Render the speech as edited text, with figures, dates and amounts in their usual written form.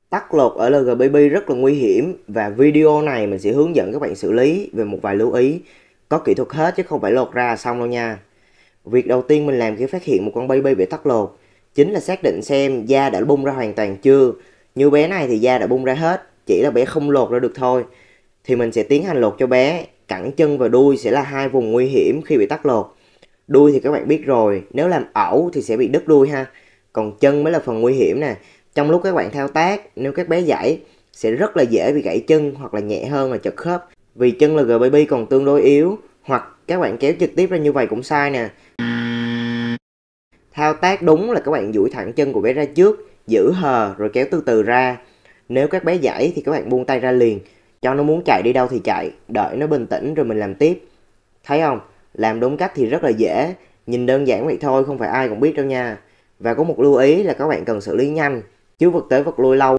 Tắc lột ở LGBB rất là nguy hiểm và video này mình sẽ hướng dẫn các bạn xử lý về một vài lưu ý. Có kỹ thuật hết chứ không phải lột ra là xong đâu nha. Việc đầu tiên mình làm khi phát hiện một con baby bị tắc lột chính là xác định xem da đã bung ra hoàn toàn chưa. Như bé này thì da đã bung ra hết, chỉ là bé không lột ra được thôi. Thì mình sẽ tiến hành lột cho bé. Cẳng chân và đuôi sẽ là hai vùng nguy hiểm khi bị tắc lột. Đuôi thì các bạn biết rồi, nếu làm ẩu thì sẽ bị đứt đuôi ha. Còn chân mới là phần nguy hiểm nè. Trong lúc các bạn thao tác, nếu các bé giãy sẽ rất là dễ bị gãy chân hoặc là nhẹ hơn là chật khớp. Vì chân LGBB còn tương đối yếu, hoặc các bạn kéo trực tiếp ra như vậy cũng sai nè. Thao tác đúng là các bạn duỗi thẳng chân của bé ra trước, giữ hờ rồi kéo từ từ ra. Nếu các bé giãy thì các bạn buông tay ra liền, cho nó muốn chạy đi đâu thì chạy, đợi nó bình tĩnh rồi mình làm tiếp. Thấy không? Làm đúng cách thì rất là dễ, nhìn đơn giản vậy thôi không phải ai cũng biết đâu nha. Và có một lưu ý là các bạn cần xử lý nhanh, chứ vật tới vật lui lâu